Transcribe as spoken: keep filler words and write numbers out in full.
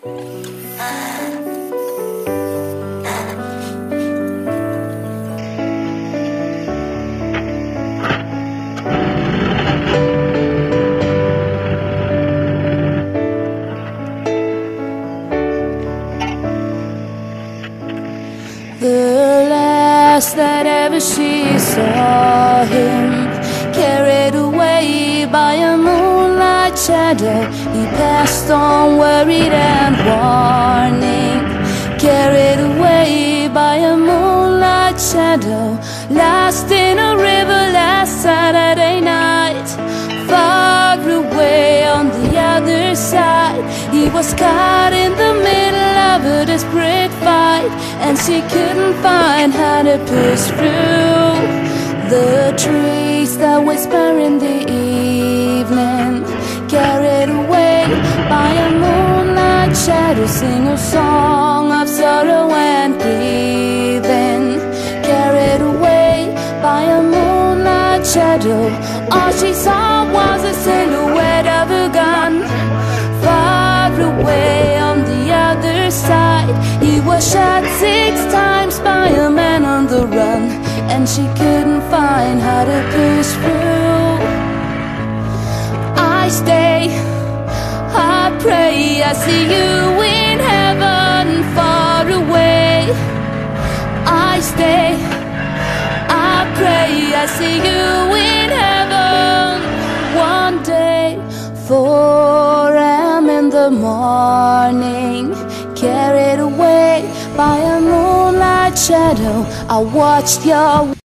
The last that ever she saw him, carried away by a moonlight shadow, he passed on worried and warning. Carried away by a moonlight shadow, lost in a river last Saturday night. Far away on the other side, he was caught in the middle of a desperate fight, and she couldn't find how to push through the trees that whisper in the evening. Carried away by a moonlight shadow, sing a song of sorrow and grieving. Carried away by a moonlight shadow, all she saw was a silhouette of a gun. Far away on the other side, he was shot six times by a man on the run, and she couldn't find how to push through. I stay, I pray, I see you in heaven far away. I stay, I pray, I see you in heaven one day. four a m in the morning, carried away by a moonlight shadow, I watched your